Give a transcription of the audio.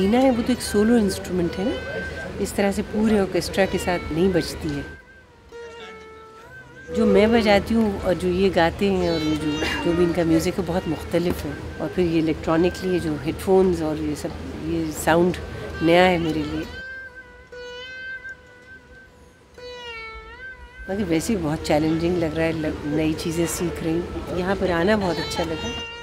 वीणा है वो तो एक सोलो इंस्ट्रूमेंट है ना, इस तरह से पूरे ऑर्केस्ट्रा के साथ नहीं बजती है। जो मैं बजाती हूँ और जो ये गाते हैं और ये जो भी इनका म्यूज़िक है बहुत मुख्तलिफ है। और फिर ये इलेक्ट्रॉनिकली ये जो हेडफोन्स और ये सब, ये साउंड नया है मेरे लिए। मगर वैसे ही बहुत चैलेंजिंग लग रहा है, नई चीज़ें सीख रही हूँ। यहाँ पर आना बहुत अच्छा लगा।